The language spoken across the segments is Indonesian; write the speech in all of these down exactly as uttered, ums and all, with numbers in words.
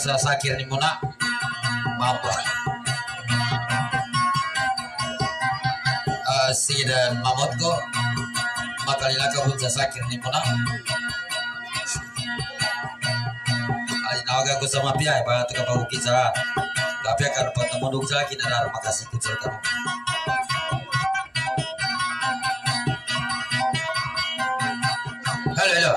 sa sakir ni muna mapa uh, si dan mamot ko makalila ka sa sakir ni muna ay nawagan ko sa mapiyay para ito ka pagukit sa kapya ka na patamundog sa akin na makasih kutsal ka mo. Halo halo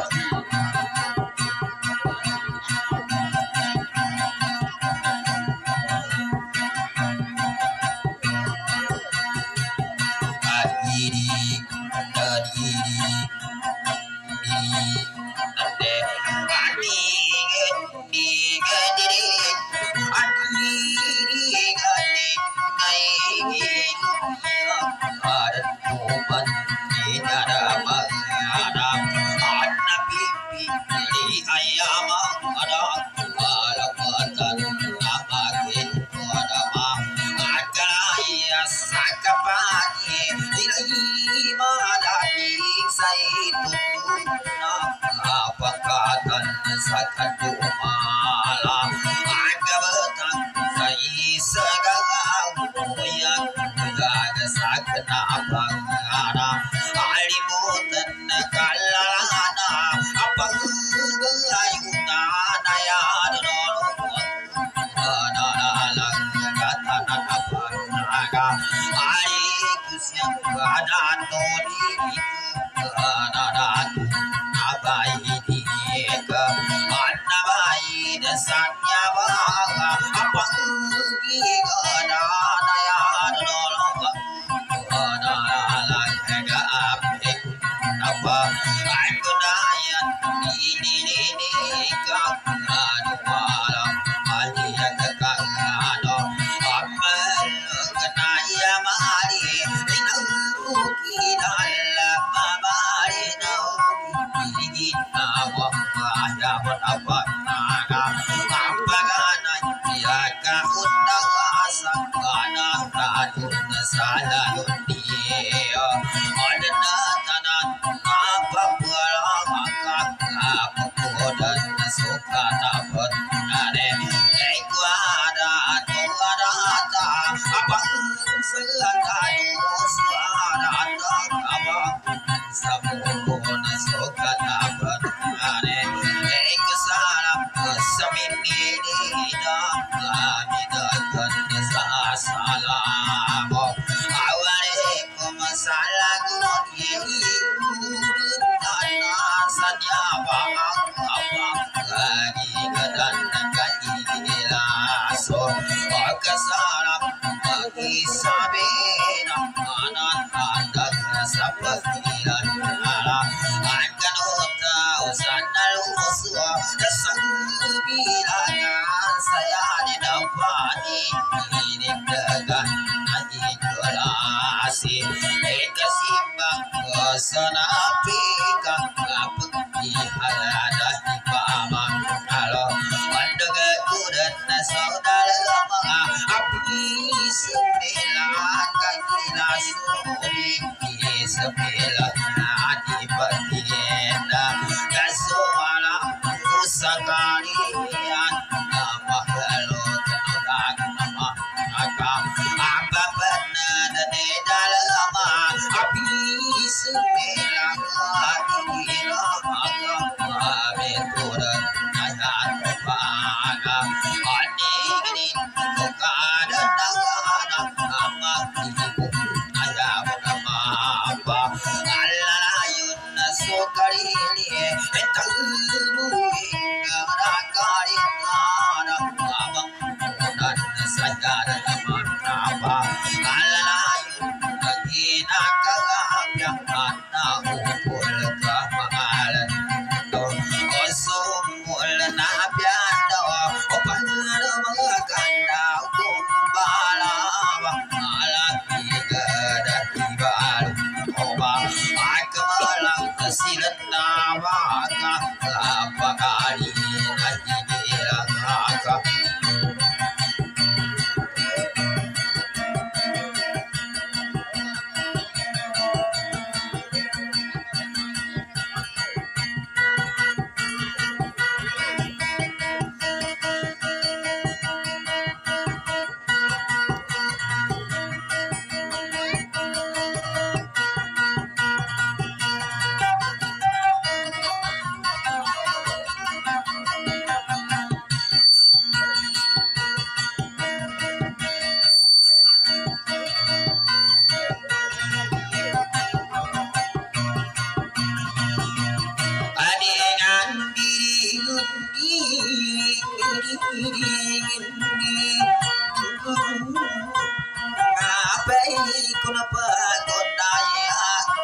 Apai kuna pagodaya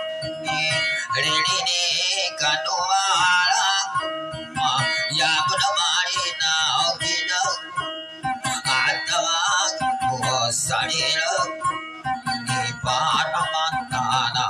rini kanuala ya benamari na okina atawag salira ni paramantana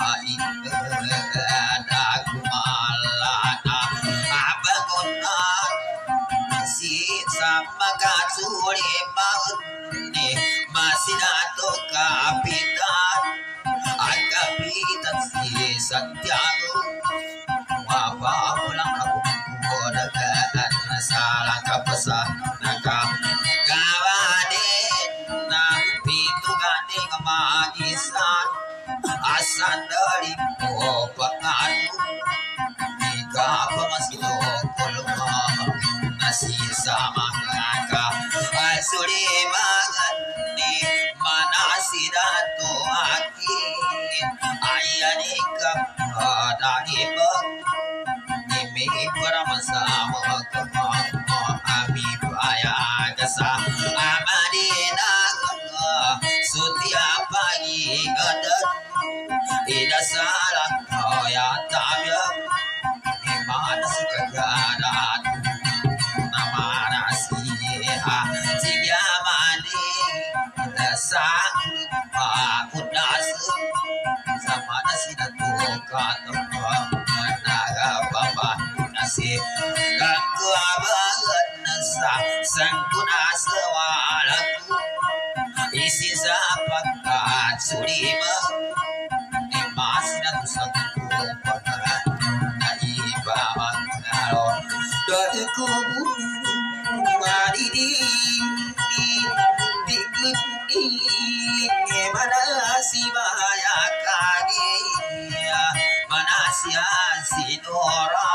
ikada kumalana abangunan si sama katsuri maut ni masih dato kapitan ang kapitan si Santiago wapa pulang aku dagaan salah kapasa naka kawanin na pituganing magisan asan dari po pangano ika pa masilo kulungan nasisama ka asulimangan ni manasidato akin ayanika daribag ni may paramasama magkakamo ami payagasa amadina sutia pagi gadat idasalang kaya tabya imana si kagadat namana siha sigyamani dasang pakunas sama nasi natuka tempat nagapapa nasi ganggu abangan nasa sangkuna sewalaku isi sapakat sulima masih natu sangku pakaran naiba mangalo dari kubu mari di di di di mana si bahaya kage mana si asinora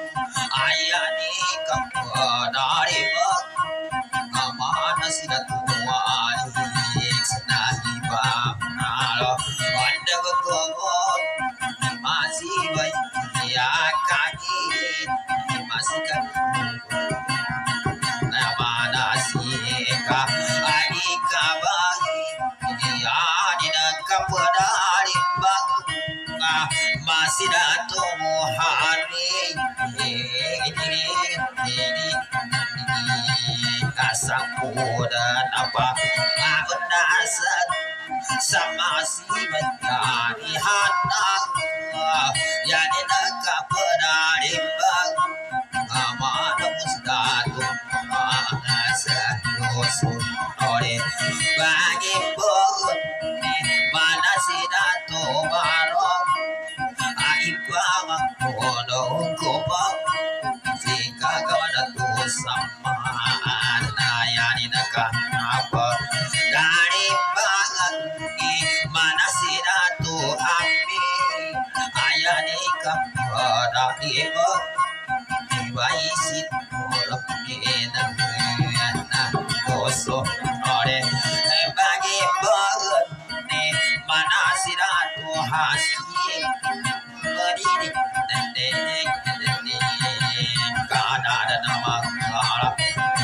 ayani kapadari bak amana si natuan senahi bangalo anda bekogot masih bahaya kage masih kan mana si ka adika bayi adina kapadari bak masih dato hari ini kasakudan apa abenasan sama si mencari hanang yani nak pedari bang amana musdatu asa dosun ore bagi pun mana si dato barong aibang kono kopa jika kawan tu sama nayani naka apa dari bangan ni mana si dato api ayani kapada ibu ibai sit orang ena ena koso ore bagi bangan ni mana si dato hasil berdiri dendeng dendeng karena ada nama Allah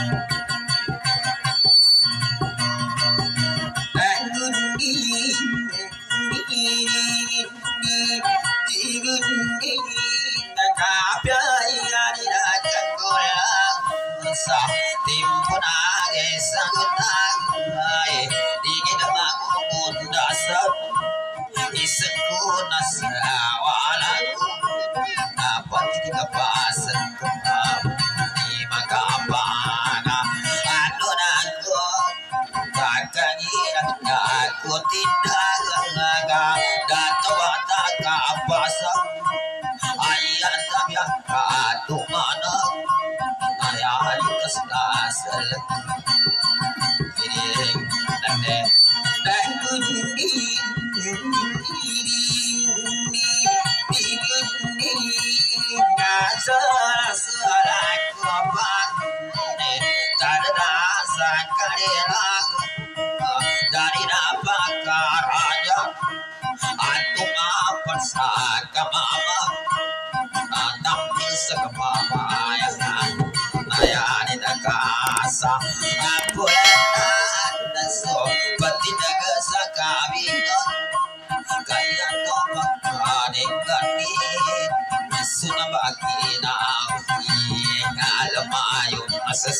timpun age sangunang ai dingin bangun dasar isengku nasawalaku dapat tidak pasen kembang di makapana anu naku kakangi aku tidak laga dato bataka pasang ayat tabiak katu mana ayat kesasel ini nande dan kundi dari napakar aja antum apa saka mama antam bisa ke mama ya ayah di kasa apa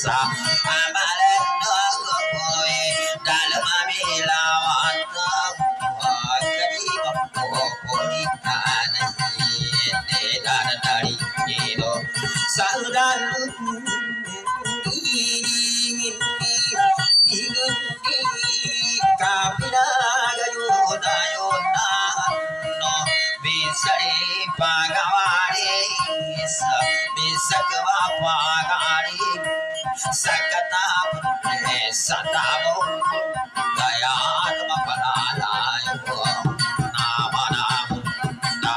sa amalan kowe dalam abilawan kadibam poli kanan ini dan dari itu saudalu dingin dingin kapina gayuna yuna no bisa ipagawari bisa kewapagari sakatap satamu gaya mapalalayo nama namu na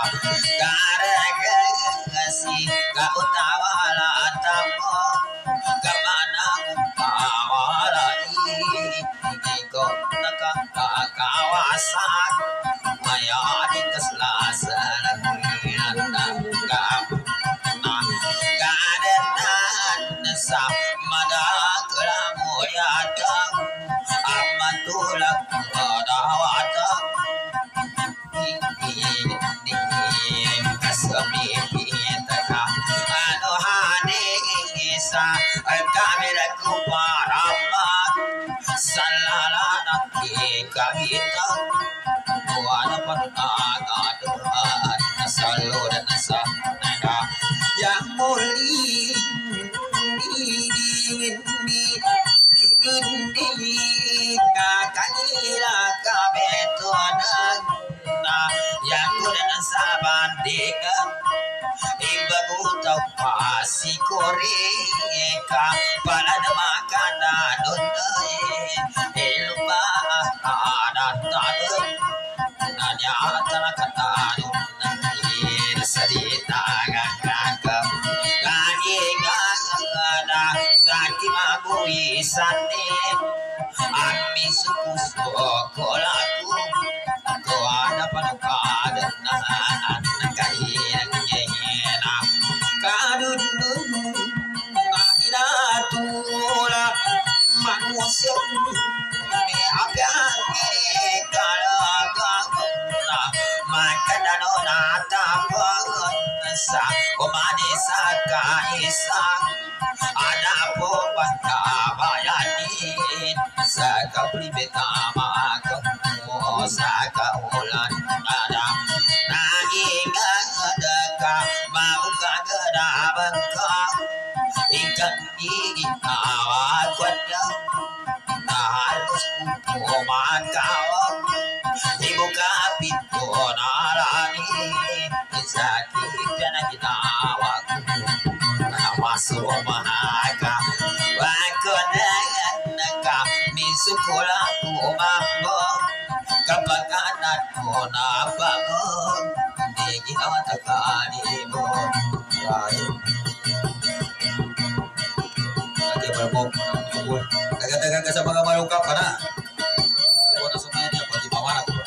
garagasi kautawala tamo kamana kawalai iko nakakawasan maya di keslasan nanda sa madakalamu yata amatulak madawata kasami pitaka ano hane sa kamera kuparama salalana kikahita buwana panaga doan salo dan sa naga yang muli dingin dingin dingin kanila kabetuanan na yang kuda saban dengan ibagu tau pasi koreka pada makana donai ilma ada tadun nanya tanah kata donai sedita gagak Saki mabui sate ami suku sokolaku ko ada panukada nahan kahian nyena kadudun ina tula manusia me apya mere kalaga maka danona tapon sa komane sakaisa ada pobata bayani saka pribetama kamu saka ulan ada naging adaka mau kagada bangka ikan gigi awak kuatnya harus kuman kau ibu kapito narani sakit dan kita awak masuk mahaga wakonaka misukula kumambo kapakanan mo na bangon di ginawa takani mo rayo lagi berbom agad-agad ka sa mga malungkap ka na suwa na sa media pati mawanak ko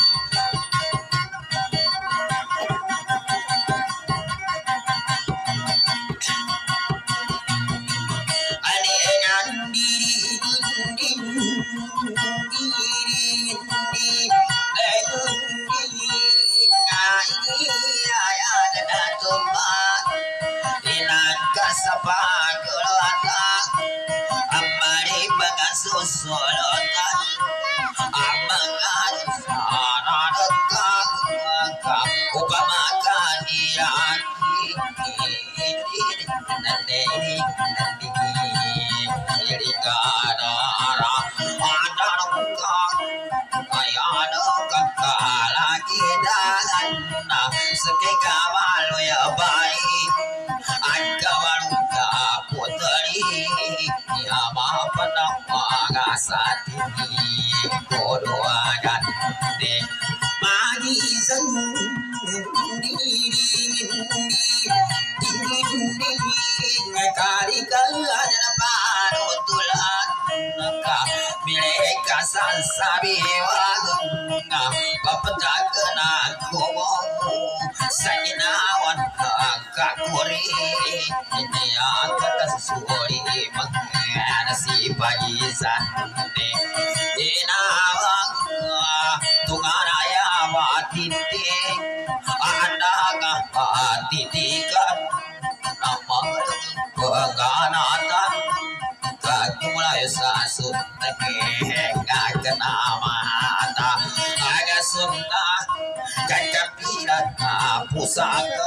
Susulota amang arusanadaka upamakanirani nandini nandini irikanara adaruka ayano kakalagi dana sekekawalu ya baik agkawaluka putri ya maafkan magasati kodoagan de magi sendiri kali kalan parutulan ka mereka sansabiwa papatagana komo saginawan kakuri ini akan suri mengana si pagisan inawang tungaraya matitik anda matitik nama pengganatan kagana mata aga sunna kakapirata pusaka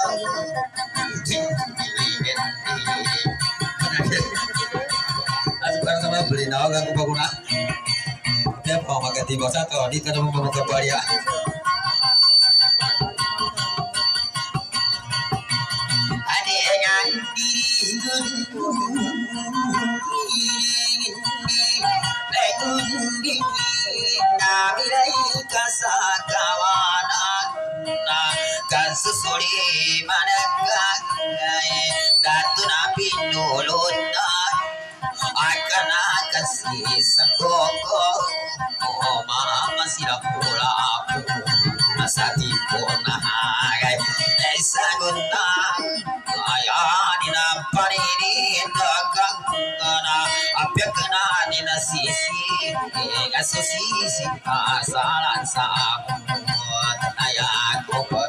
asal sama beli naga aku baguna dia mau makan tiba satu di tanah mau makan baria ada yang di nabirai kasakawanan kasusuri mananggai datu nabi nuluna akan kasih sakoko oh mama sirapura asati pona hai esa guna ayani na panini dagangana apyakna ni na sisi asosisi asalan sa ayat kopar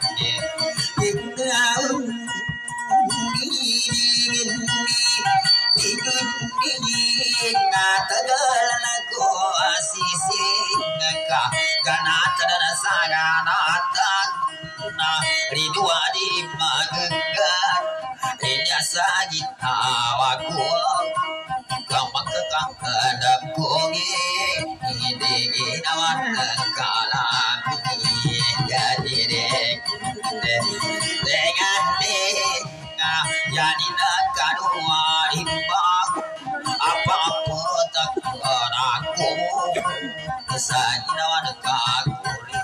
Tagal na ko asisi ka ganata na saganata na ridwa di magagat inya sa gitawa ko kamakakakadap ko hindi ginawan ng kalami jadi dek dengan dek yani na kanua imbang apa-apa tak aku sa ginawa ng kakuri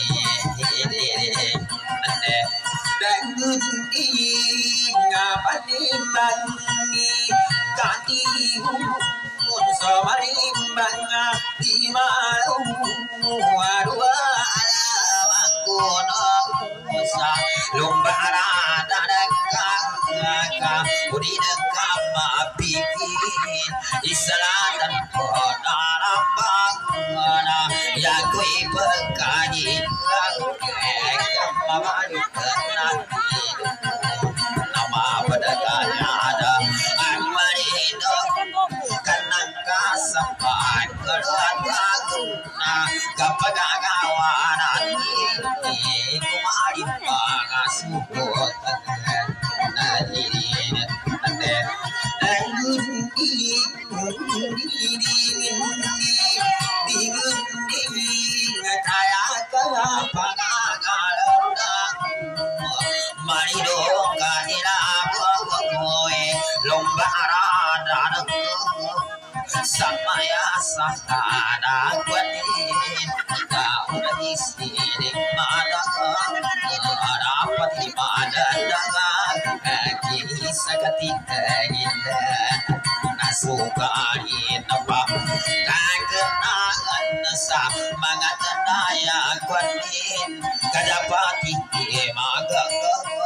dagundi nga panimbangi katihun sa marimbang di malu arwa alam ako sa lumbara danagkaka udi nagkamapikit isalatan ko narambang yako'y pagkain lang kamamalutan natin na mapadagalada ang marino kanang kasapan kalatago na kapag agawa natin kumarin mga supot nalirin at marido kanila lombara samaya sahana kwanin kau lagi sidik madang dapat di madang kaki sakatin nasukain apa kakenangan sa mga tanaya kwanin kadapati magang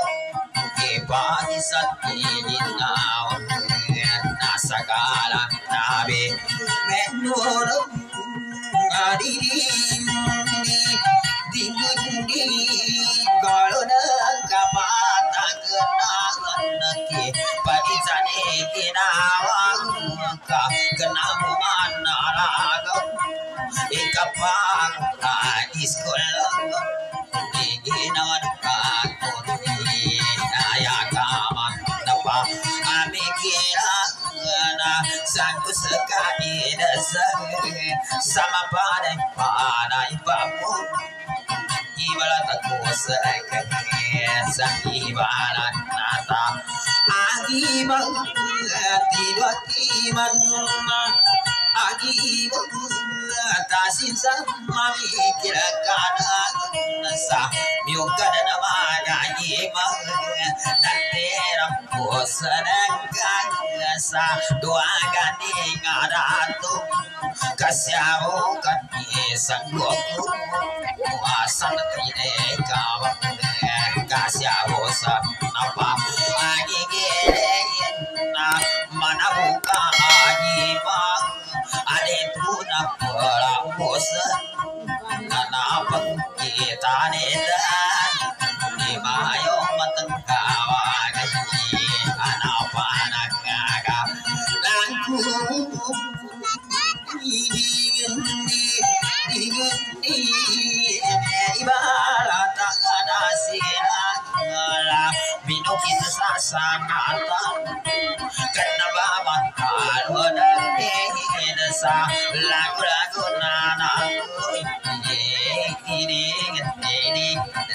ipagi sa tininaw nasagala nabi menurut adirin digundi kalau nagkapatag nanaki pagisani ginawang ka ganamuman naragaw ikapang iskol iginawan ka kuni ayakaman napa amikirang na sangko sekali dasar sama pada pada ibamu ibarat aku sekali sahibalan nata agibang tiba timan agibang tasin sama mikirkan sa miuga na magagibang naterang ko sanangkan sa dua ganing arato kasyaw kan isang goku asan tinekaw kasyaw sa napa agigilin na manabuka agibang adetu na paramusan nanapag kita nidan di mayo matengkawan anapan agaga langku sanatan karena baba kalau daging sa lagu-lagu nanaku ini ini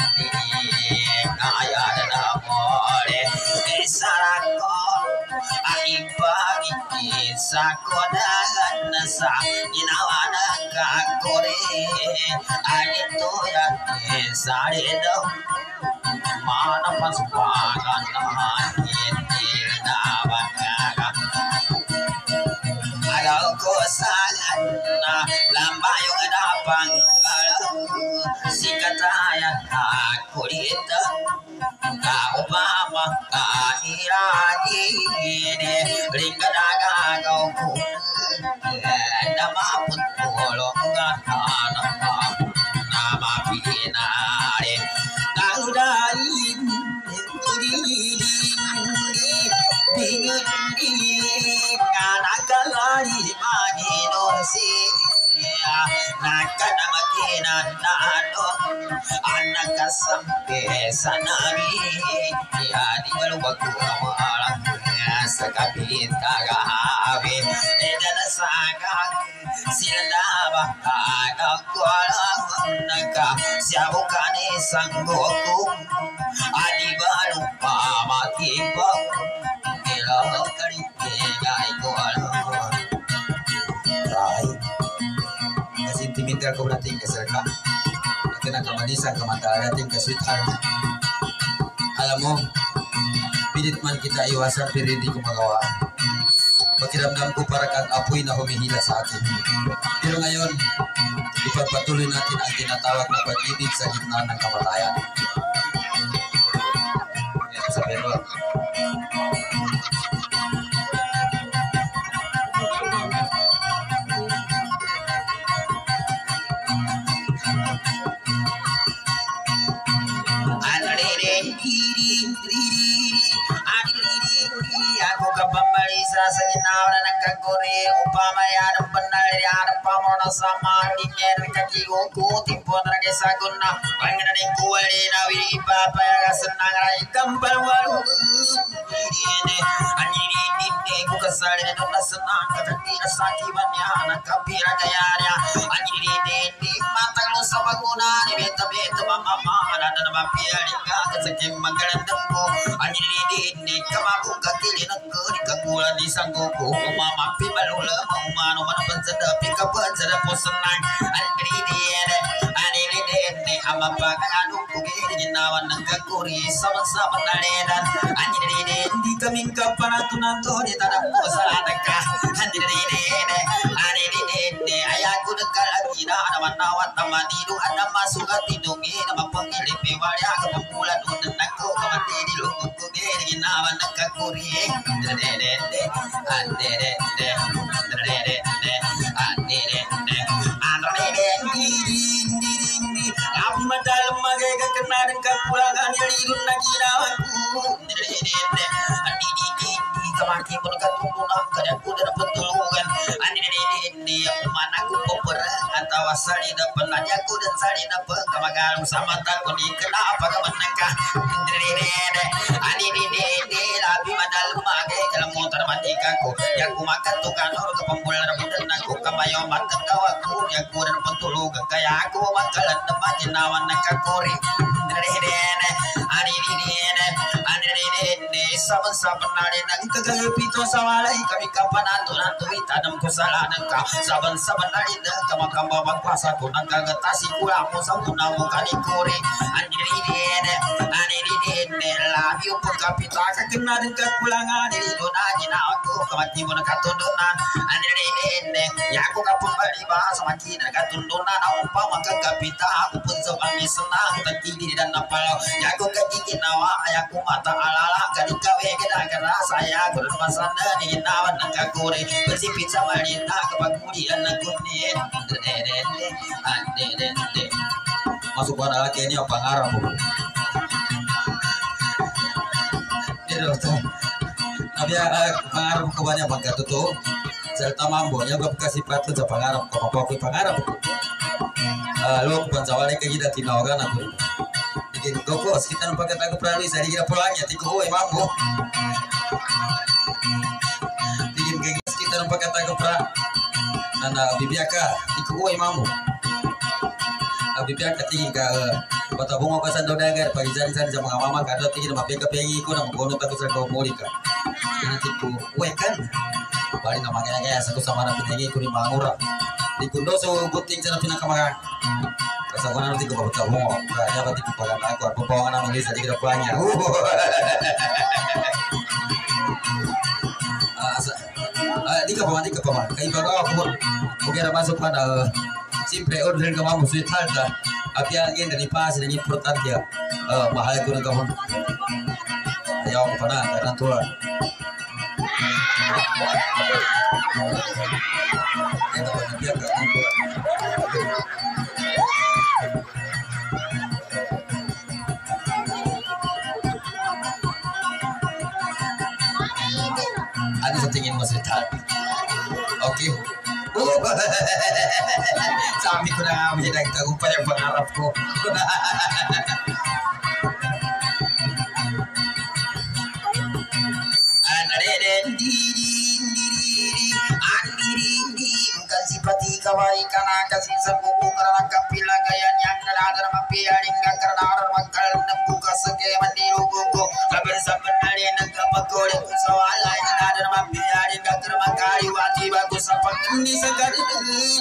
kaya dan amore isarako aibagi sakodangan sa ginawana kakore anito ya saredo mana pasukangan hindi na bangga alaw ko sangat na lambayong napang sikatayan ako dito ka Obama ka Irani ringadagaw ko na maputulong nga na mapinari naudahin dingin nakalari Panginoon siya nakanamakinan na ano ang nakasampi sa namin kaya di maluwag ko malang sa kapit kagahabi eda na sakag sila na bakag ko alam nagka siya bukan isang buko adi baru pamatibag kailangan karikigay ko alam right kasi intimidar ko natin kasal ka at nakamalisan ka mata natin ka sweetheart alam mo pilit man kita iwasan pero hindi ko magawa pakiramdam ko para kang apoy na humihila sa akin pero ngayon ipagpatuloy natin ang tinatawag na pag-ibig sa gitna ng kamatayan yan sa pero aku kepemerisa seginaw na nagkaguri upama yan ang banal yan ang pamona sama dinyer kaki uku timpo na nagsagun na panginaning kuwali na wili ipapaya senang ray kambal walu ini anjiri dinde ku kasari na dona senang kakati na sakiban ya nakapira kayanya anjiri dinde matang lu sabaguna ni beta beta mama mama dan na mapia lingga kasakim magalandang ko anjiri dinde kamaku kakili na kuri kangulan di sangguku mama pi balula mano mana panzada pika panzada posanang anjiri dinde anjiri dinde amapa kanu kugi ginawan ng kakuri sama-sama naledan anjiri dinde kaming kapanatunan to di tanah ko sa ka anjiri dinde anjiri dinde ayaku dekalagi na naman nawat naman idu ada masukat idungi na mapangilip iwalya kapamulan unan ako kamati di lukuk ko ginawan ng kakuri dede dede dede dede dede dede dede aku madalam magay kanaran kapulangan yalirun na ginawaku dede dede andi di di kamaki pun katulungan kada ku dapat pertolongan andi dede dede mana ku peperang atau sari dapat nanyaku dan sari dapat kamagalung sama takun di kenapa kemenaka dede dede andi dede dede labi madalam magay dalam motor mandikanku yang ku makan tukang orang ke pembulan dan aku kamayo makan kawaku yang ku dan pertolongan kaya aku makalan depan ginawan nakakuri dede dede andi dede andi dede saban-saban nari nang kagagapito sa walay kami kapananto na tuwid tanam ko sa lanang ka saban-saban nari na kamakambabang pasa ko nang kagatasi kula mo sa muna mo kanikuri andiridin andiridin love you pagkapita kakinarin kakulangan nilito na ginawa ko kamati mo na katundunan andiridin yako kapumbali ba sa makina katundunan ako pa magkakapita ako pun sa kami senang tagili dan napalaw yako kagiginawa ayako mata alala kadikawe kita saya berpasanda di ginawan ng kakuri bersipit sa malita kepagulian ng kunin masuk pada laki ini apa ngarap ini dokter tapi pangarap kebanyakan bangga tuh serta mambonya bab kasih patut sa pangarap ko papakoy pangarap lo pansawali ka gida tinawagan ako Gini koko kita nampak kata ko prali sa di kita pulangnya tiko oy mambo kita nampak kata kepra nana bibiaka ikuoi mamu bibiaka tinggi ka kota bungo kasan dodagar pagi jari jari sama mama kada tinggi nama peka pengi ko nama kono takut sa ko molika ini tiku wekan bali nama kaya kaya satu sama nama tinggi ko ni mangura di kundo so guting sana pinakamaga kasagona nanti ko babata bungo kaya ba tiku pagana ako at papawangan namin lisa di kita planya di ka paman di ka paman kay baga ako oke na masuk pada simple order ka mamu sulit halta api angin dari pas dan importante ya mahal ko na kamu ayaw ko pa na karena tua ito pa na biya ka ano sa tingin mo sulit halta okay. Sabi ko na nga, may nagtagumpay ang pangarap ko. Kasipati kawai kana kasi sa bubu karang kapila gayan yang nadar mapiaring karnar makal nampu kasage mandiru gugu laban sabanari nagapagore kusawala nadar mapiaring kakar makari wati bagus sapang ini sagari ini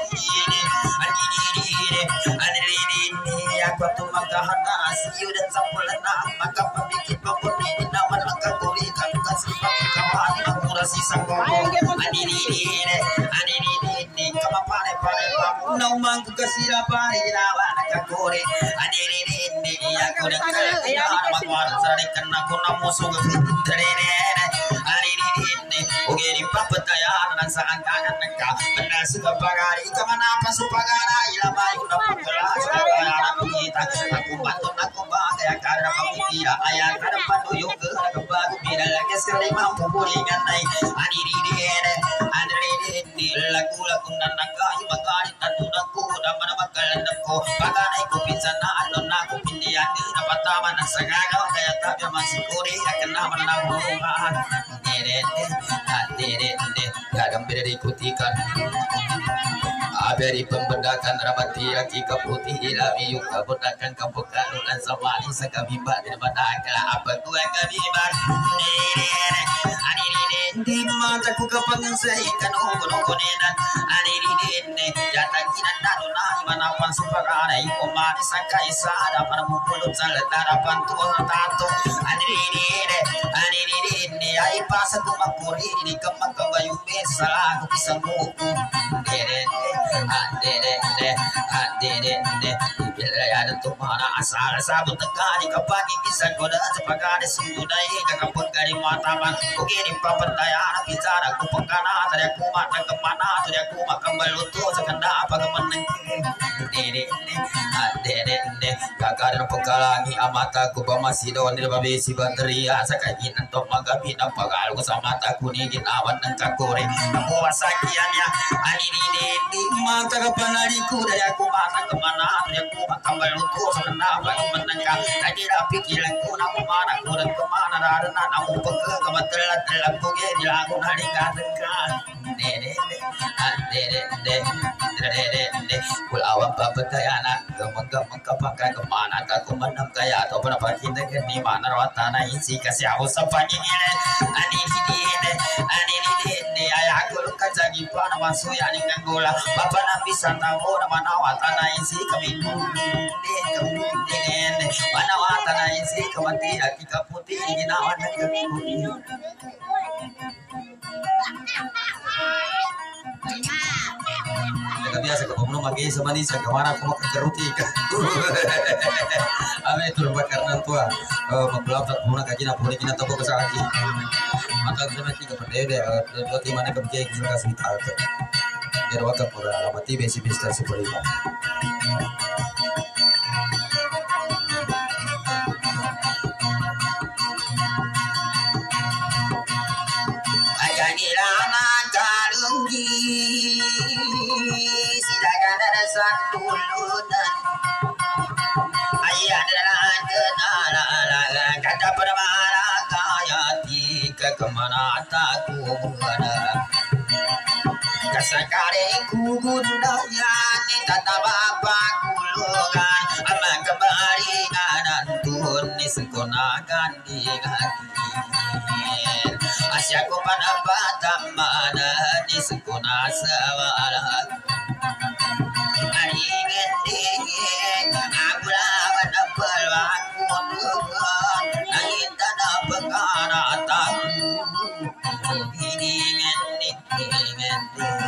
ini ini ini aku tu magahana asiu dan sampulana maka pabikit pabuni naman magkakuri kan kasipati kawai mangurasi sanggogo ini ini ini ini kama pare pare pamu na umang kasira pare ginawa nakakore adiri ini aku dan kaya magwara sare kana ko na musog fitrere adiri ini ugeri papataya nan sa angkan naka benar suka pagari kamana pasupagara ilabay ko na pagkala sa aku kita aku bantu aku bagay karena pamitira ayan kada panduyo ke kabago binalagay sa lima pubulingan ay adiri ini adiri ini lagu lagu nanangkai magani tanunangku dan manamakalandako paganay ko pinsan na ano na ko pindiyan na patama ng sagagaw kaya tabi masih kuri akan naman na buruhan dirende dirende gadang beri kutikan aberi pembedakan rabati aki kaputi ilabi yuk kabudakan kabukaru dan samani sakabimba dan badakala apa gue kabimba dirende di mata ku kapangan saikan ugun ugunenan aniri denne jatang kinan daruna imanapan supagana ikomani sakai sada para mukulut saletara pantu tato aniri denne aniri denne ai pasa ku makuri di kemang kabayu besala ku pisang buku denne denne denne bila ada tu mana asal sabut tegani kapagi pisang goda sepagane sundai kakapun kari mataman kugini papan daya bicara ku pengkana tadi aku mata kemana tadi aku makan belutu sekenda apa kemeneng dede dede dede kakak dan pengkalangi amata ku masih doan di babi si bateria sakai nantok magabi nampak kalau ku sama taku ni ginawan nang kakore aku wasakiannya ani dede di mata kepanariku dari aku mata kemana tadi aku makan belutu sekenda apa kemeneng tadi rapi kilanku nak kemana ku dan kemana darana namu peke kebetulan telah ku di lagu hari katakan dede dede dede dede kul awam papatayana gemeng-gemeng kapakai kemana tak kumenam kaya atau berapa kita ke di mana rawatana isi kasih aku sepanjang ini ani dede ani dede ayah aku luka jagi pana masuk ya ning gula bapak nabi santamu nama rawatana isi kami dede dede mana rawatana isi kemati lagi kaputi ginawan negeri Nggak biasa ke pembunuh magi sama nih saya kemana aku mau ke keruti kan ame itu rumah karena tua mengelap tak pembunuh kaki nak boleh kita toko besar lagi maka kita nanti ke perdede dua tim mana kemudian kita kasih tahu biar waktu pada alamati besi besi seperti itu sidakan ada santulunan ayah adalah kenala kata permana kaya tika kemana taku mana sakare kugundayan tatabapa kulugan ama kembali anantun nisengkonakan digantiin asyaku pada patamana nisengkona sawalah aringin dingin aku lawan apelwan kulugan nangin tanah pengaratan dingin dingin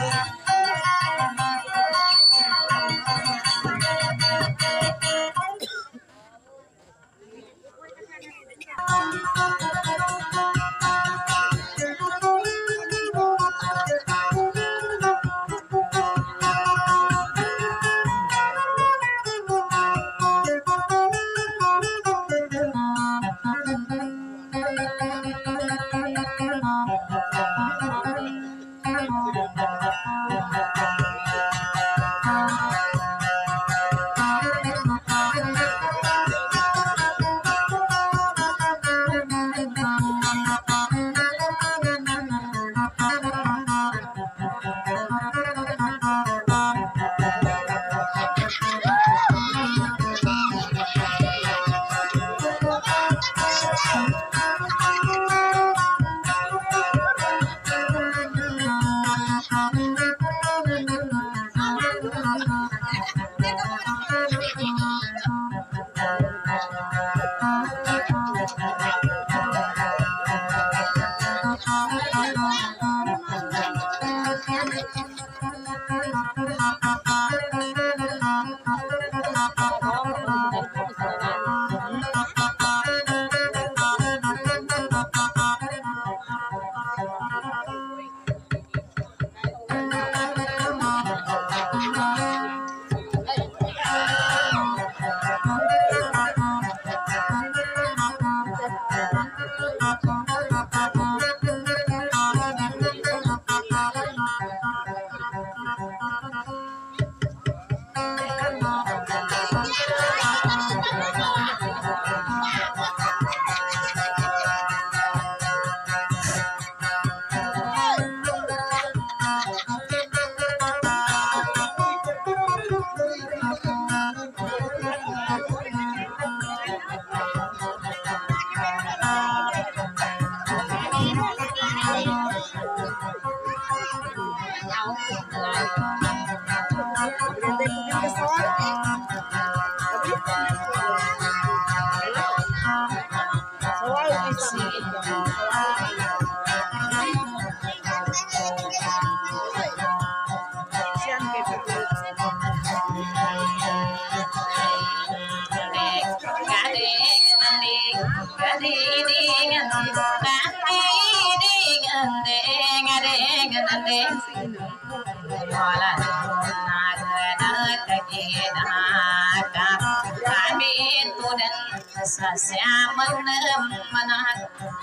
Sasya menemanat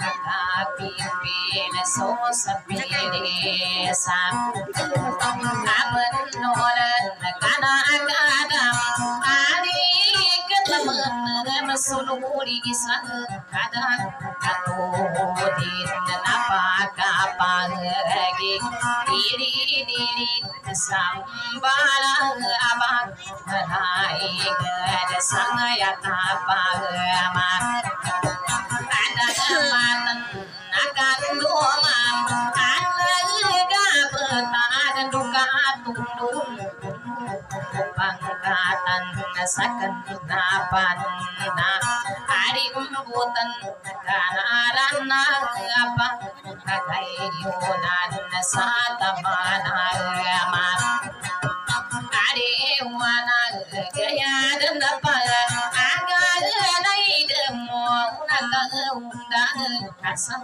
tapi pina so sapiri sam aben nolan kana kadam ari ketemen mesuluri isang kadang katudin napa kapang ragi diri diri sambalang abang hai gada sangaya tapang amat ada kematan akan domam alaga petana duka tundung pangkatan saken napan hari umbutan kanarana apa kagayunan satamana amat hari wana gaya dan apa agar nai demo undang kasam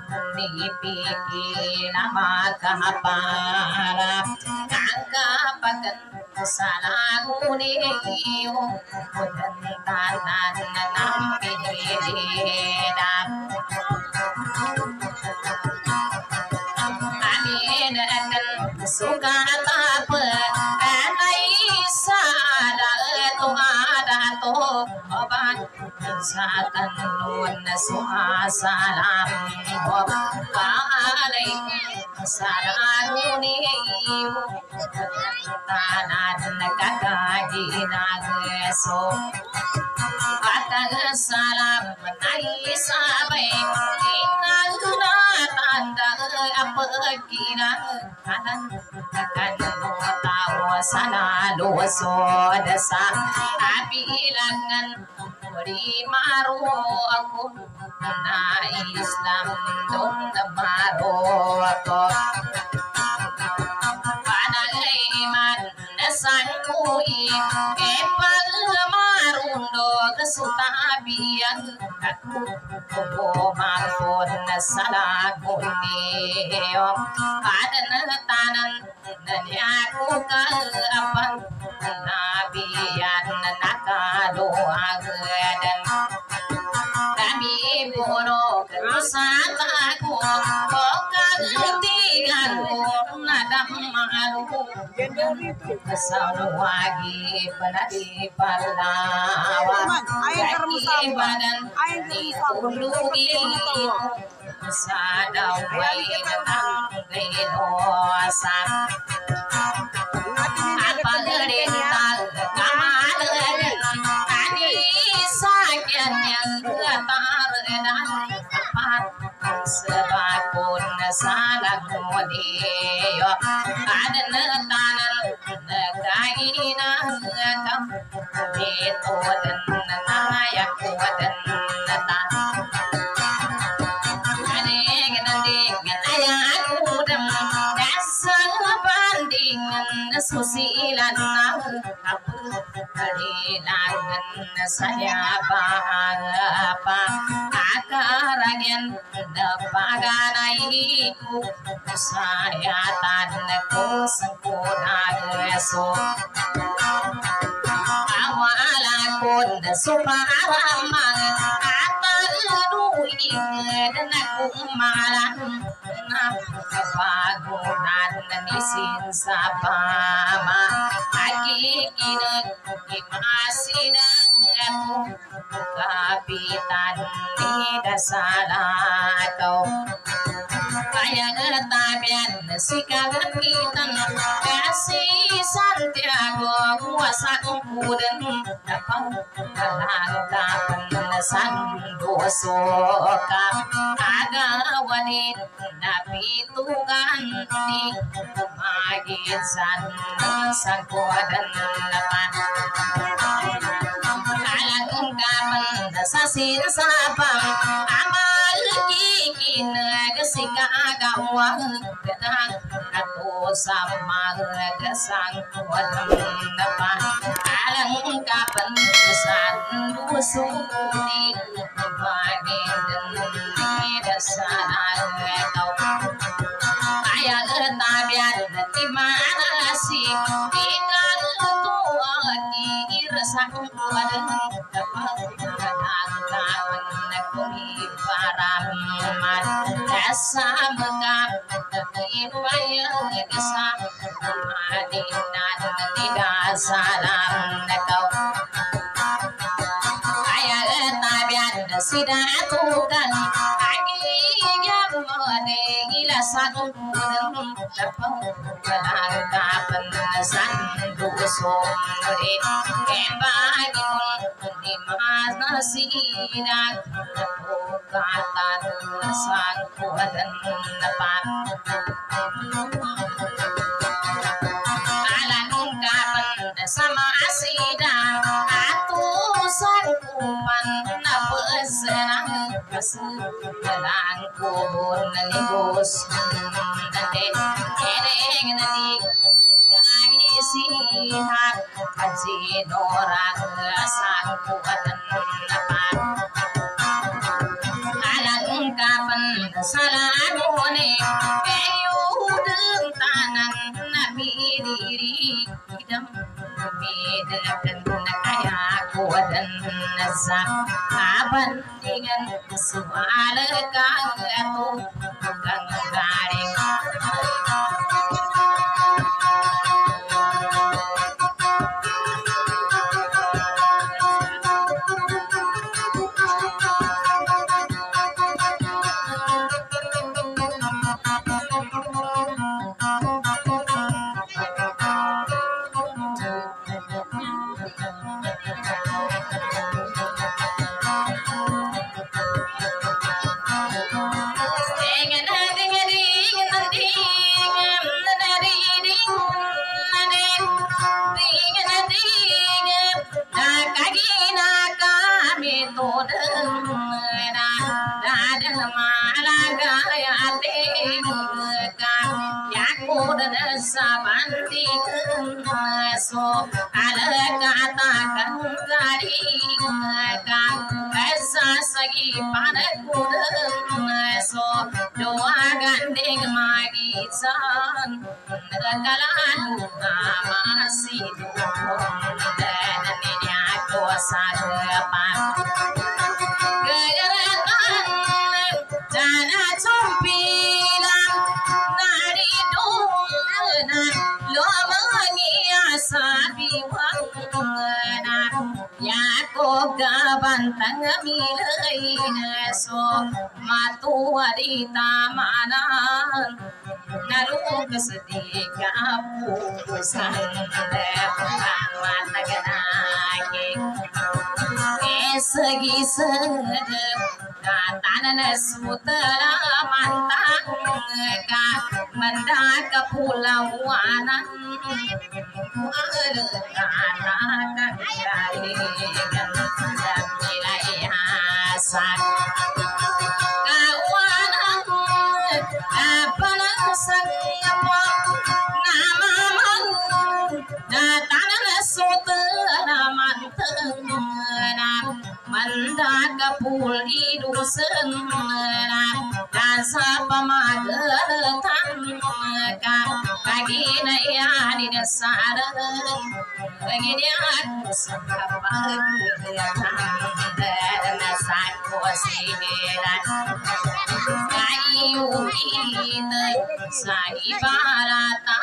dipikir nama kahapara angka pakan salah uniyo udan tanan nampi dam amin akan suka apa anai sada to ada to obat satan nun salam alaikum tanan kakaginag so atag salam nai sabay inagna tanda apagina kanan kanan tawa sanalo sodasa apilangan di maru aku na Islam dong na maru ako panagay iman na sanui e palmarundo kasutabiyan aku kumapon na salaguniyo adanatanan na niyaku kaapang nabiyan na nakaluag dan kami puro kerusata ko kagtigan ko nadang malu kasawagi panadi palawa kaki badan ditulugi sa daway ng ginosan apagrintal kamalan ani sakyan yang katarenan apat sebakun salang modiyo adan tanan nagainan kam itu dan nayak wadan natan susilan na kalilangan saya apa akaragyan na paganay ko saya tanako sangkunag so awala ko na suparamang ataluin na kumalan na kapagunan na nisin sa pama akikinag imasinan ako kapitan ni dasalakaw kaya natabian si kagapitan kasi Santiago kuasa kudan napang kalangkapan sandoso ka agawanit napitugan ni magisan sangkuadan naman kalangkapan sa sinsapang amal kikinag si kaagawang kadang ato sa mga sangkuadan naman kalangkapan sa luso ni magisan ni dasalan ito kaya tabian ti manasi tinggal tuan irasang walang kapag-kapag nagpaparaman kasama ka nag-iwayang kasama madinan nidasalang nagaw kaya tabian sidatukan agigam mo ilasang unang napagkalangkapan sandusong rin kebagi mo di manasinag napukatan sangkuadan napan kalangkapan sa masidang ato sangkuman na pesenang kasukalang kubon na ligos nante kereng nani kaisihat kasidorang sangkuadan napan kalangkapan sa lagone kayudeng tanan na bidiri idam bidagan na kaya kuwadan na sa kabandingan suwala kang ato kang garing ala katakan garing esa sagi panakudeng so doa gandeng magisan kalan masih dan ini aku sahabat gegeran jana cumpilan nari dona lo mengia sabi wangana ya ko gabantang milaina so matu adita manan nalu kesedika apu sande mataganake esagi sedep tanana sutera mantang ka mendak pulauanan anak dari Sak kawanan apa nasanya nama mang datang sutera manteng mandak pul idusen dasa pamagetan ka kagina ya di dasar lagi dia aku sampai dan nasaku sihiran kayu kita sai barata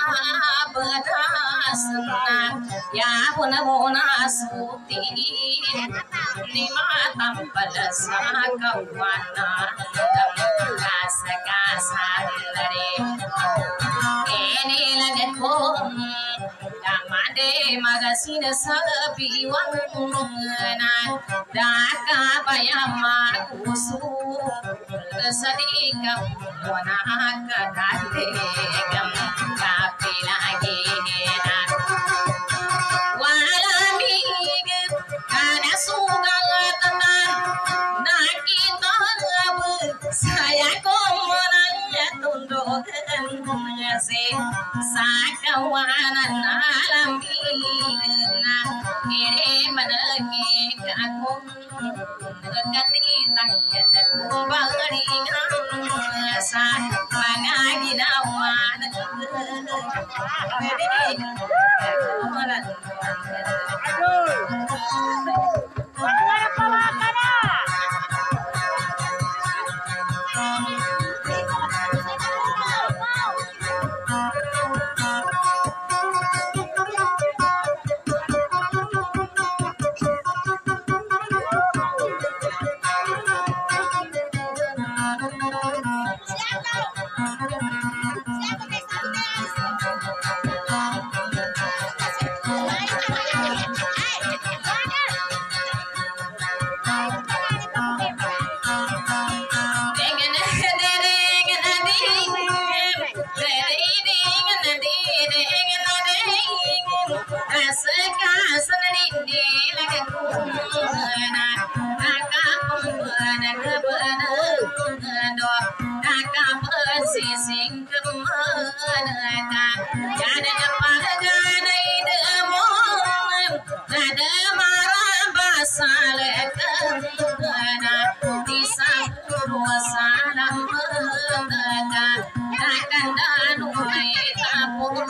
bedasna ya pun bona suti ni matam padasa kawana kasa kasa lari ini lagi pun Amade magasin sabi wangana daka bayama kusu sadika wana kadate gam kapila gena wala mig kana sugalata nakita saya komana tundo se sakawanan alamina kere manage aku ngati tangyan baringan sa mangagi dawan sing kemana jadi pada demo ada marah basalkan bisa salam akan danu tapun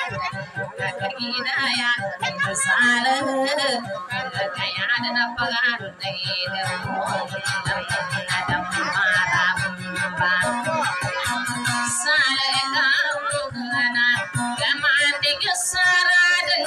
kaya salah kaya ada pagar demo ada marah salekana gamande kesaradan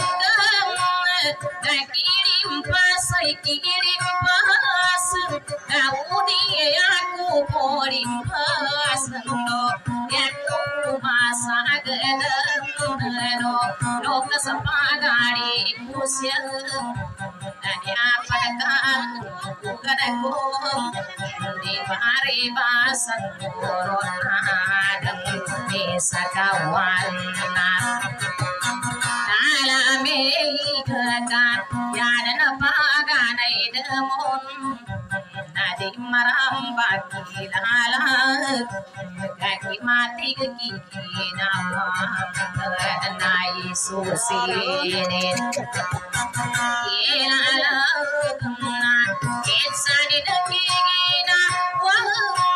kirim pasai kirim pas daudi aku porim pas no yaku masa gedeng no no kesapadari usia dan apa kan kadakom di mari basan corona dan bisa kawan alami kekan ya dan apa ganai demon di marambak kilala kaki mati kikina nai susinin kilala kitsani kikina wah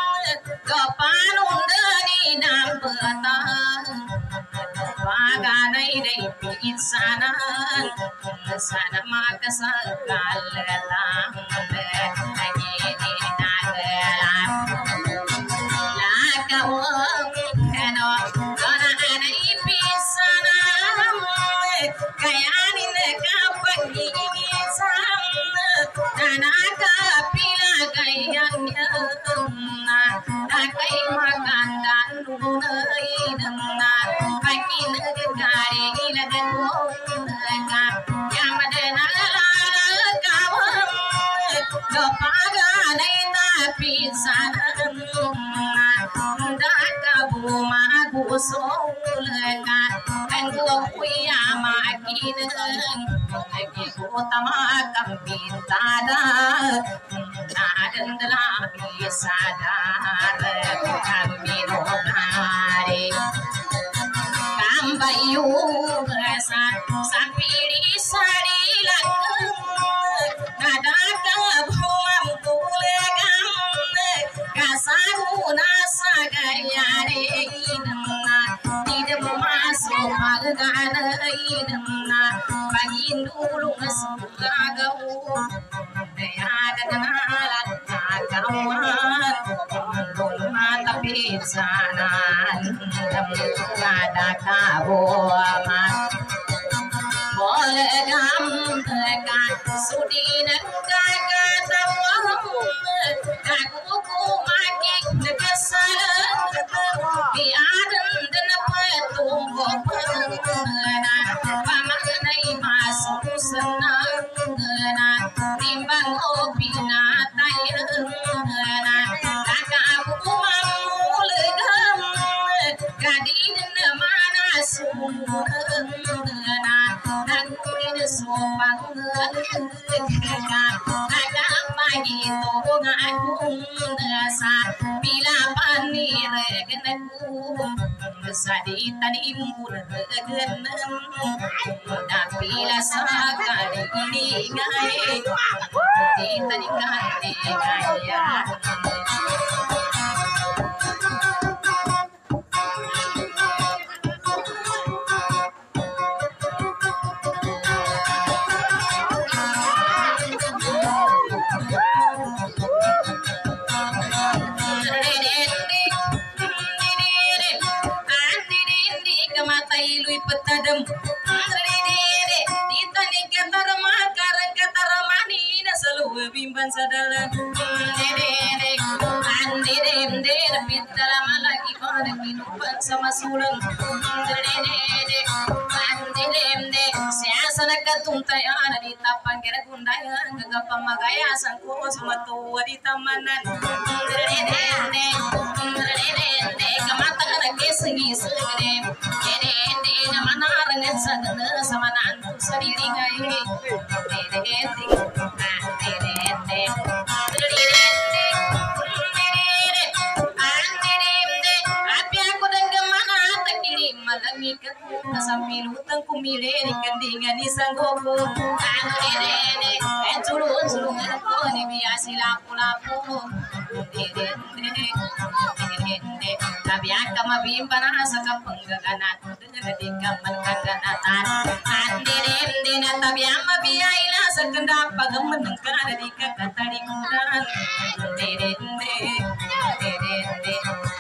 kapanundani nampata paganay day pitsanan sana makasagalang nagini nagalang lakawang ano gananay pitsanan kayanin kapagigisang nanakapila kayan nakay magandang nunay na pakinagagari ilagan mo Kapaganay tapit sana Dakabu magusulaga Ang kuya makinan Nagikutama kang pintada Nadandala bisada Kami nunari Kambayu sa sa pili sarilang nadakab humam kulegang kasaguna sa gayari na tidak masuk pagganay na pagindulong sa gagaw dayagan na lalakawan matapit sanan nadakabuaman Bolegam tekan sudinan kakatawang Kakuku makik nekesalan Biadan dan petunggu pengena Pamanay masuk senang Timbang opina tayana Kakabu mamulegam Kadin mana sumena Nangkuin sumpang Agak pagi itu ngakung desa Bila panir geneku Saditan imbul genem Dapila sakali ini ngai Saditan ingati gaya petadem dede ditani katarma karang kataramani na selalu bimban sadala dede ande dede pitala malaki kone kinupan sama sulang dede ande dede siasana katuntai ana di tapang kera gundaya gagapa magaya sangko sumatu di tamanan dede dede kamata kana kesengi segede dede mana rengan sagana sama nantu sadiri ngai dede dede malangi ka sambil hutang kumile ni kandingan ni sanggoku dede en sulun sulun ko ni biasi lapu lapu dede dede dede tabiak kama bimbana sa kapanggaganat dede kaman kaganatan dede dede tabiak mabiyaila sa kanda pagaman ng kana di kakatari kudan dede dede dede dede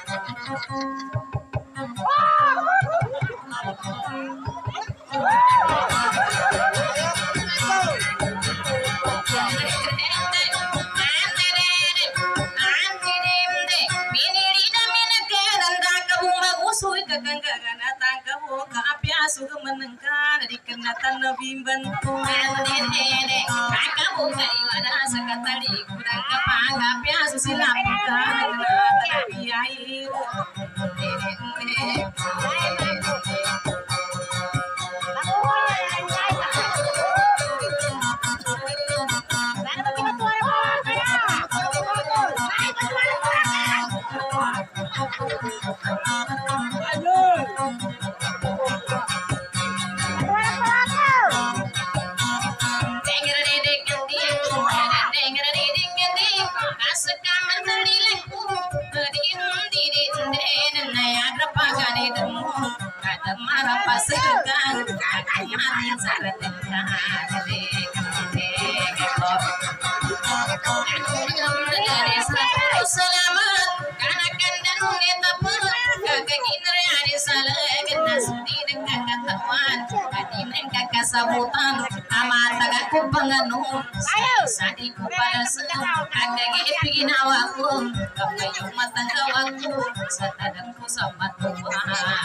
Kenatan nabimban dede kakabu kaiwana sakatali kurang kapanga pia susilam kan biai dede Selamat karena kandang kita pun kakak ini salah kita sendiri kakak teman kadang kakak sabutan amat agak kupanganu sadiku pada sedang kakak ipin awaku kamu matang kawaku satadanku sama Tuhan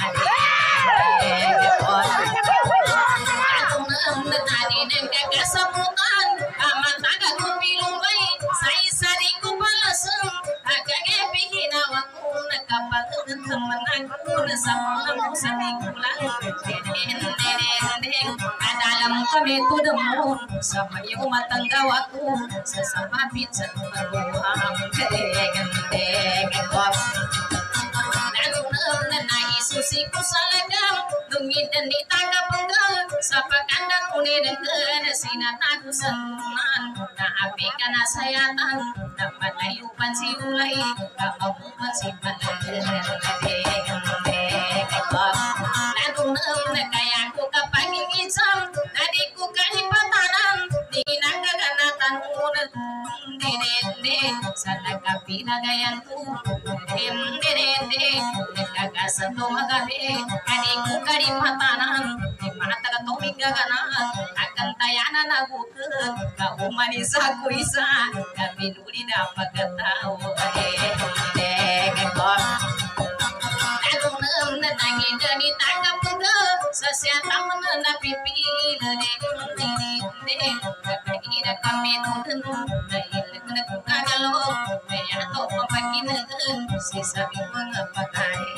tadi neng kakak sabutan amat agak kupilung baik saya sadiku balasem agak ipin awaku nakapag teman aku sama aku sanikulang dalam kami tu demu sama yang matang gawaku sesama pinsan beruang gede-gede nanai susiku salagam dungin dan ditangkap penggal sapa kandang uni dengan sinan aku senan na api kana sayatan na panayupan si ulay kakamupan si panay na kaya ko kapaging isang nadiku kalipatanan di nagaganatan unat dende sana kapinagayan ko dende nagkakasan tumagabi kadiku kalipatanan di mata ka tumigaganan akan tayanan ako kaumanis ako isa kabinuli na pagkatao nanangin dan ditangkap pegel sesiapa menena pipila deh kakakira kami nuden naik kena kagalo maya to papakinegen sisa bingung apa kali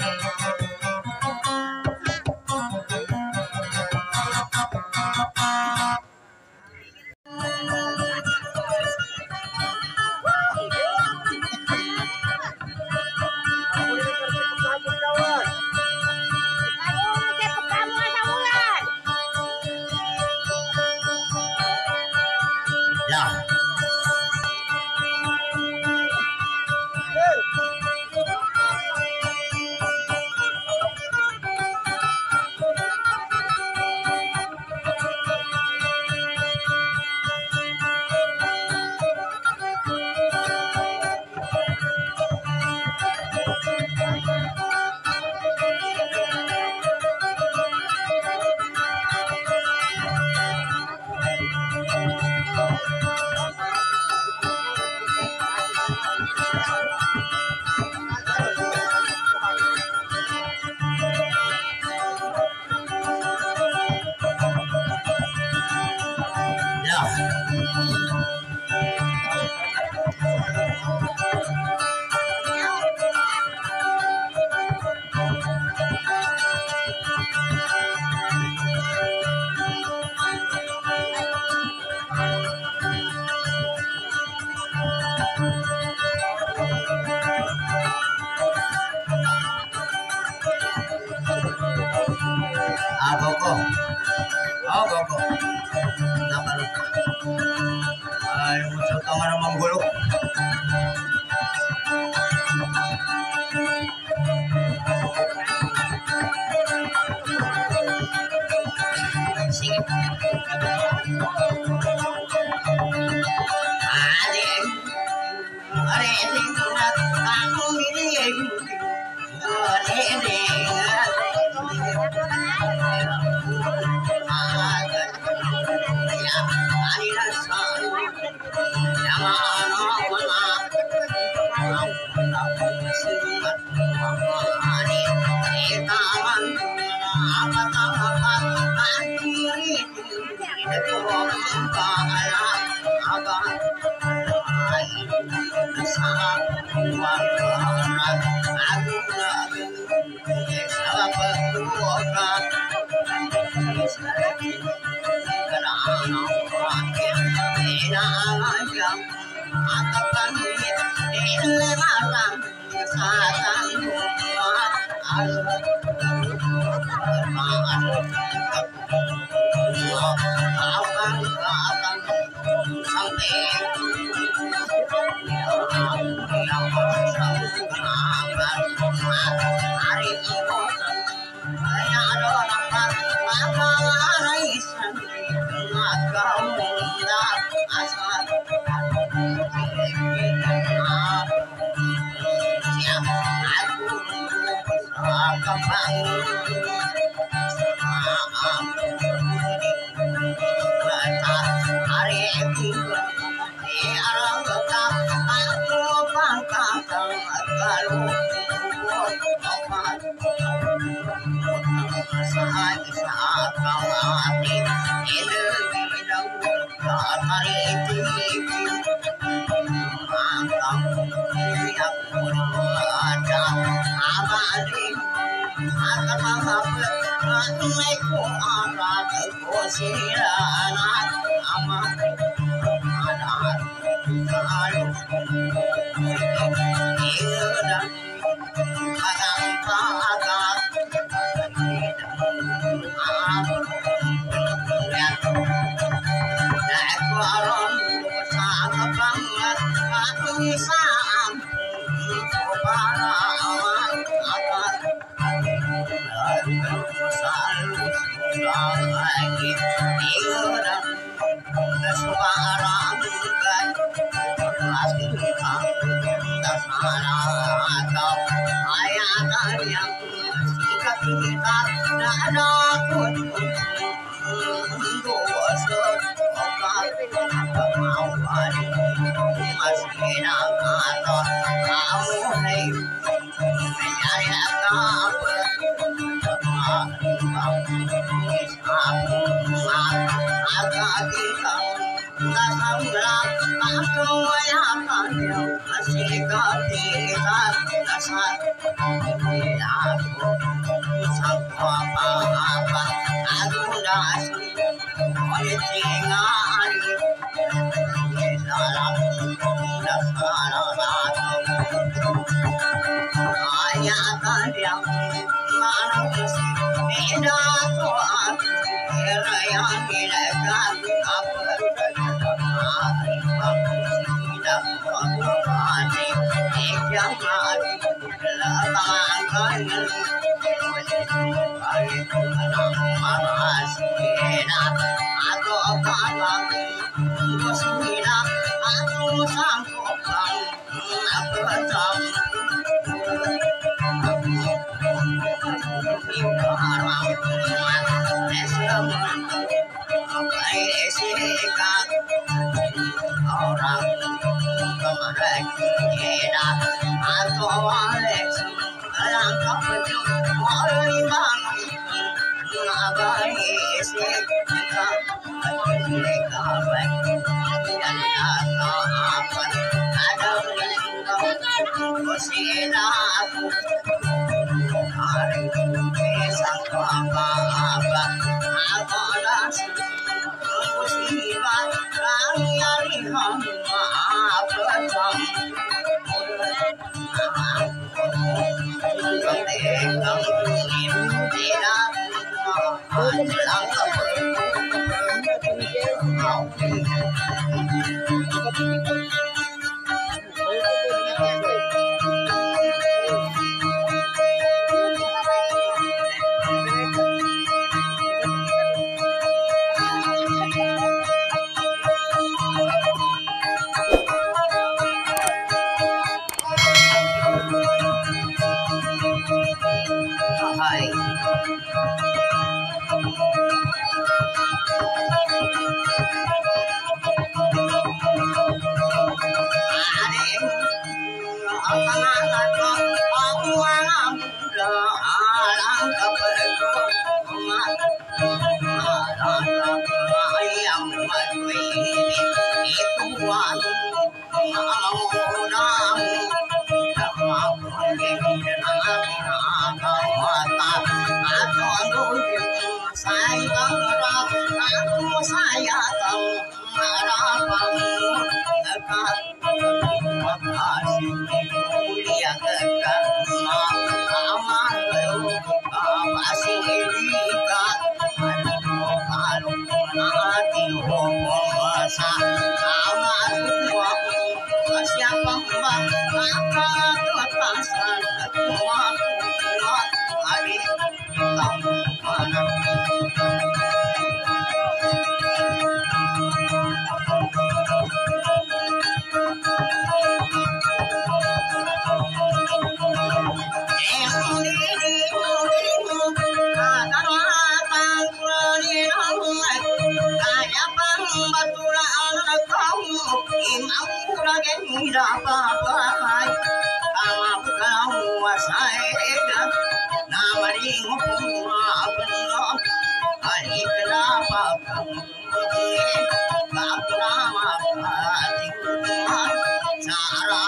anak kamu imam kurang dapat kamu kamu saya nama ringu benar hari kenapa kamu gak nama tinggal cara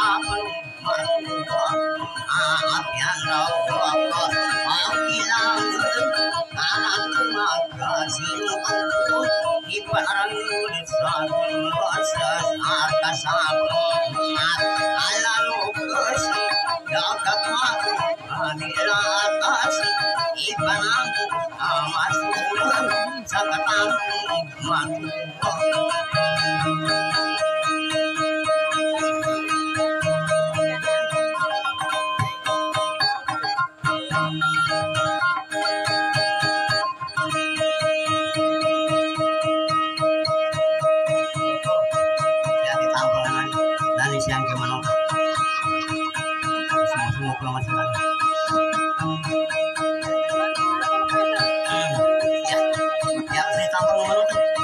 amat yang kau hilang anakku makasih aku di parang disambung wasas atas amat alalu kesih dapat aku ambil atas ibanaku amat sulam sakatamu matu yang gimana? Semua pulang masih ada. Ya, ya saya tampang mana?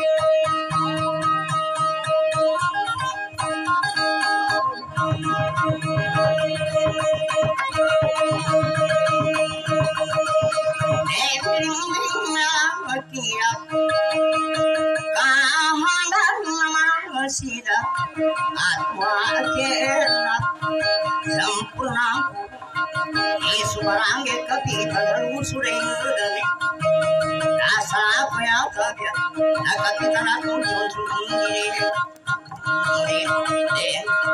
Sida atwa kera sempurna Yesu barangge kapita dalu surengudane rasa apa ya kaya nakapita na tunjun ini de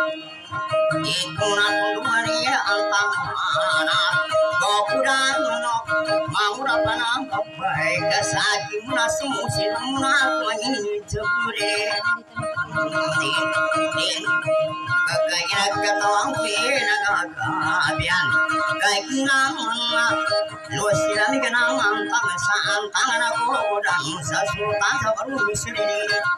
ikuna tunduania altamana gokudan no maura panam kapai kasaki munasimu sinuna mani jabure kakak katawang pina kakabian kaikinang lo silami kenang antang saan tangan aku godang sasutan sabaru misri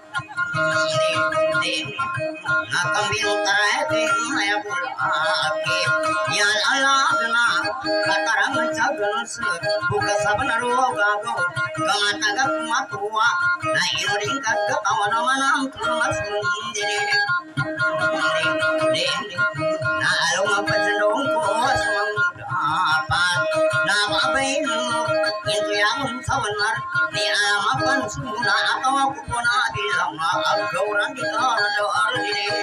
nakam bintaraete maya bulake yan alagna katarang jagan se buka sabanaru gago kamataga matua na iring kakawana manam tumas mundire na along pajendong ko samamudapat na babayin itu yang sabenar ni amapan sumuna atau aku puna bilang agauran di kana doa diri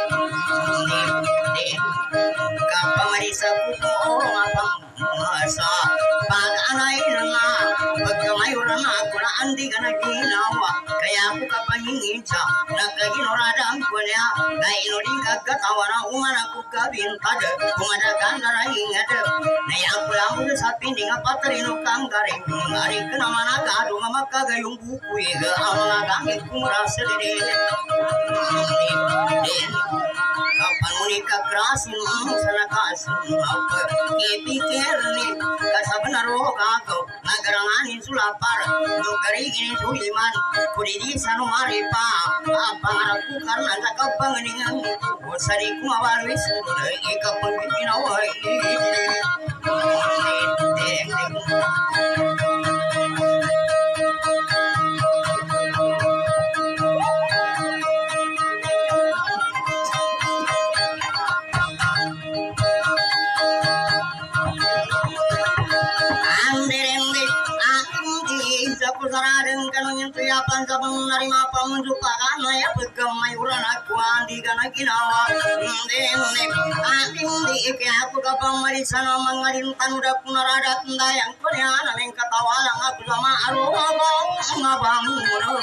kapamarisa ko mapang masa pag anay na pagkamayuran ako na andi ka na ginawa kaya ako kapahingin siya nagkaginoradang ko niya na inuring kagkatawa na umana ko kabintad kumadagan na rahingad na ako lang ko sa pinding apatarino kang garing ari ka naman agado nga magkagayong bukuy ang mga gangit kumurasa din kapanuni kakrasin sa nakasin ipikir ni kasabanaro gago nagaranganin sulapar lugarigin suliman kuridi sanumari pa pangarap ko karena sa kapanganingan ko sari ko mawalwis ikapag pinaway Sarang kanong tuyapan sa pangarima pamunjupakan na yapagkamay ulan at kuwandi ka na ginawa hindi ating di kaya ako kapang marisa na mga rintanudak naradat dayang kunyanan ang katawalang ako sa maarubang mga pamunang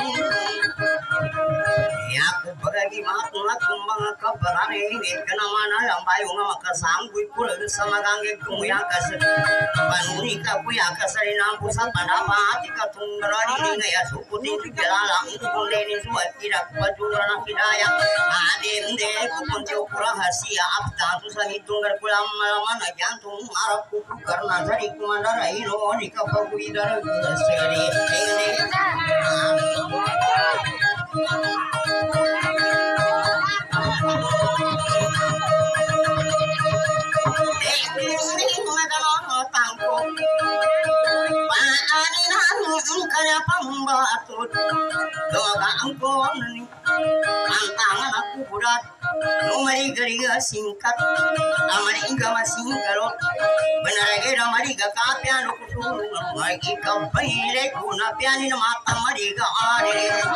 ako bagay matulad kung mga kaparanin ka naman alam bayo nga makasanggoy kulad sa magangit kumuyakas panuni ka kuyakas sa rinampo sa panapati ka tunggal ini ya suku di jalan itu boleh ni semua tidak pajuran nak hidayah adim deh kupun cokura hasia abdan susah hitung berpulang malam jantung arab kuku karena dari kumandara ino ni kapaku idara seri ini kaya pambatut doga angkon Antangan aku budak nomari geriga singkat amari inga masingkalot benar ge namari ga kapian aku suruh lagi kabaile kuna piani na mata mari ga ade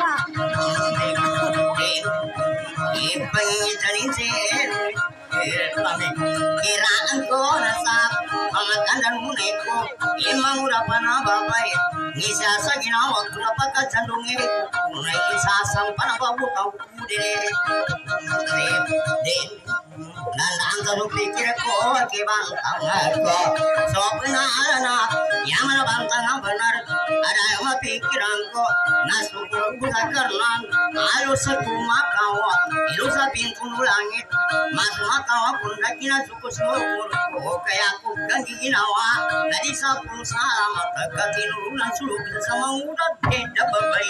ipai janin se kami kiraan ko nasap pangakandan muneko imang urapana babay nisa sa ginawa ko na pagkasandungi unay isasang panababu kau kudere din nandang tanong pikir ko kibang tangan ko so benar na yaman bantang ang benar ada yang mapikiran ko nasukur ko sa karnan alo sa kumakawa ilo sa pintong langit mas makawa kung nakinasukusukul ko kaya ko gangi ginawa na di sa pusa matagkatinulan sulog sa mangudad din na babay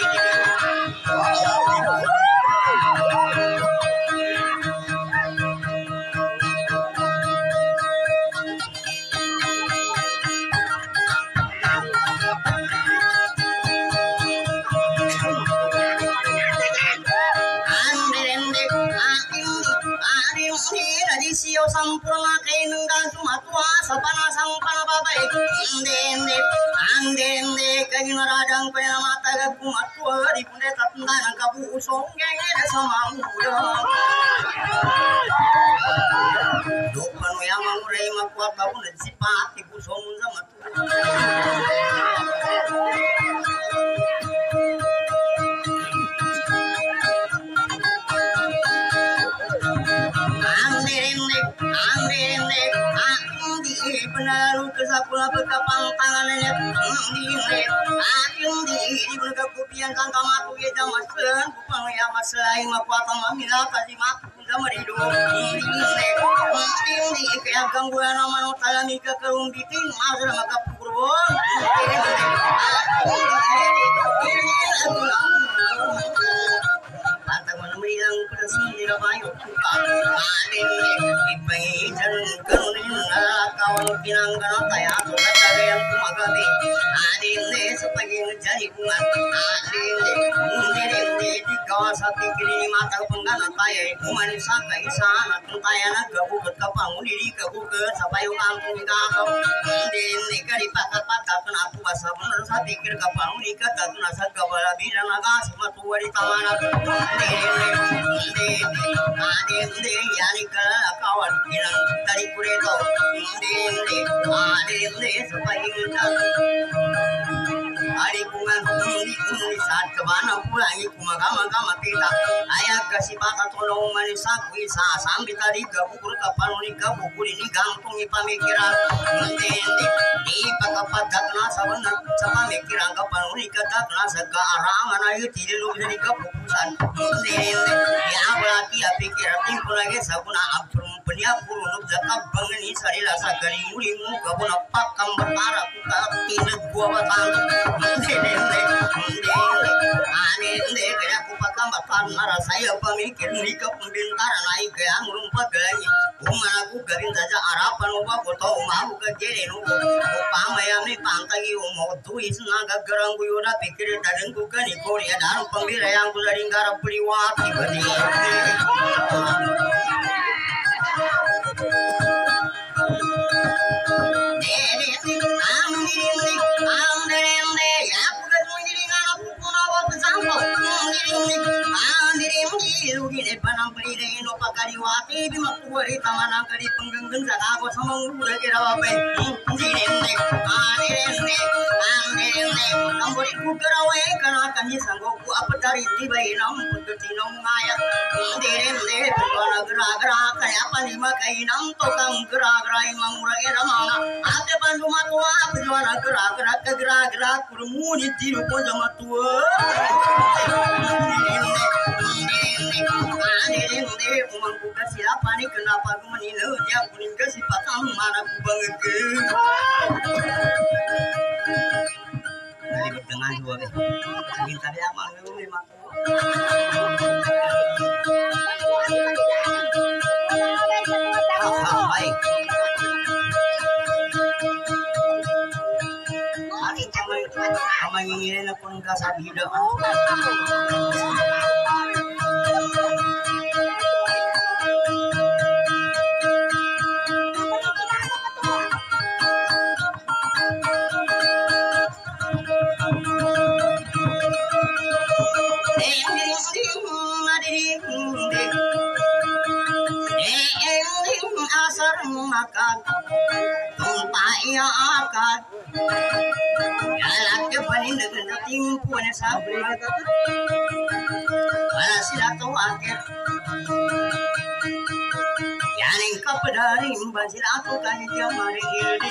siyo sampurna kainunggan sumatwa sa panasang panababay hindi hindi hindi hindi kaginmaradang panamatagag kumatwa di punde tatanda ng kabusong ngayere sa mamuda dopan mo yung mamuray makuat babunan si pati busong sa matwa penaruh kesapula bekapang tangannya ini akhirnya di berkepupian sangka matu ya jamasen kupang ya maselai makuata mamila kasih matu sama hidup ini ini kayak gangguan nama notalami ke kerumbitin masuk maka purwon pantang menemani persini rabayu adin ipai jan karunin kawan pinang kana taya sudah kalian kumagabi adin ne sepagi ngejari bungan adin ne mundirin ne di kawasan kiri mata penggana taya kumani saka isana taya na gabu ketapang mundiri gabu ke sapayu kampung kakau adin ne kari patat-patat kena aku basa bener saya pikir kapang ni kata tuna saka bala bilang agak sematu wari tamana adende yani kala kawan bilang tadi kureto adende adende supaya kita hari bungan kundi kundi saat kemana pulang iku magama-gama kita ayah kasih bakat tolong manusia bisa sambil tadi gabur kapan ni gabur ini gampang pamikiran adende di pakapadak nasa benar sama mikiran kapan ni kata nasa ke arangan ayo tidak lu dari keputusan adende ya berarti ya pikir timpul lagi sabuna abrum penia purun zakap bangani sarila sagari muri mu gabuna pakam bertara kuka tindak gua batang dende dende ane dende kaya ku pakam batan mara saya pemikir nikah pembintara naik ke angrum pagai umana ku garin saja harapan oba foto mau ke jere nu pamaya ni pantagi umo tuis naga garang guyuda pikir daden ku kani korea daru pembira yang ku dari ngara priwati badi Pakariwati di makuari tamanang kari penggenggen sa ako sa mangura kirawape dirende adirende adirende nambori ku karawe kana kanyi sanggo ku apatari tibai nam pagati nong ngaya dirende pagwana gra-gra kaya panima kay nam tokang gra-gra mangura kiramana ate panduma tua pagwana gra-gra kagra-gra kurmuni tiru po jamatua dirende dirende umang buka siapa nih kenapa aku menilai dia kuning ke si patang mana aku banget ke dari dengan dua deh minta dia mau memang baik hari kamay kamay ngirin ako ng kasabida akan tumpah ia akan Yalah kepanin dengan timpuan sabre Wala sila tuwakit Yaning kapadaring ba sila ako kahit yung marigildi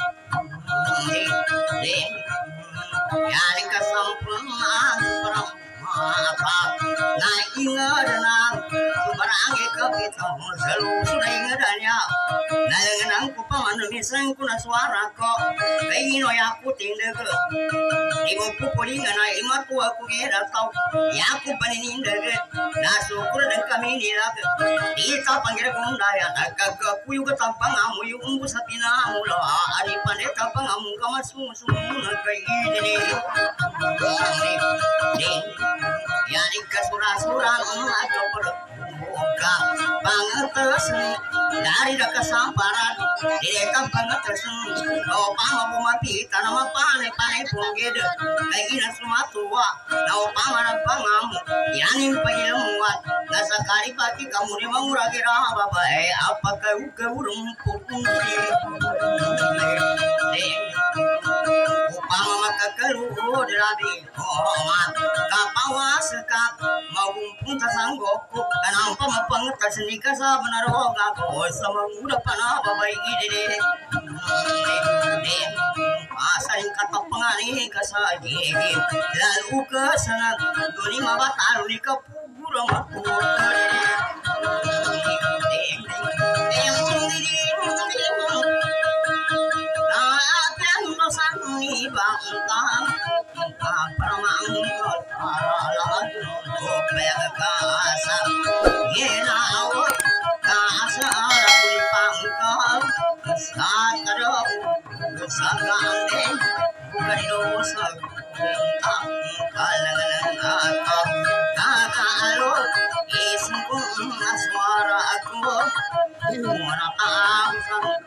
Yaning kasampung parang apa Naingat na Subarang ikapitong Salusunay nga danya Nalanganang ko pa man Minsan ko na suara ko Kay inoy ako tindag Di mo pupulingan na imat ko ako ginataw Yaku paninindag Nasukur ng kami nilag Di sa panggiragundaya Nagkakakuyo ka tampang amo Yung umbo sa pinamula Ari paneta pang amo Kamasusunod kay idini Yani kasura-sura mga kapag-buka Pangatasni Dari na kasamparan Direkang pangatasni O pamapumapita na mapanay-panay punggid Kay inasumatuwa Na o pamanagpangamu Yaning pailamuat Nasa karipati kamu ni manguragira babae Apagkawagawurong pupunti Upama makakaluhod labi Oman Kapawas ka Magumpung tasanggoku Kanang pamapangatas ni ka sa manaroga ko Sa manguda pa na babay gidi Asaling katapangani ka sa gigi Lalo ka sa Duni mabatalo ni ka pugurang ako Ni bangtang Paramang Kalalan Kopek kasa Yenaw Kasa Rapuy pangkal Saat kadaw Sa gandeng Bukadosa Ang kalangan ako Kakaalot Isang kong aswara ako Muna pa ang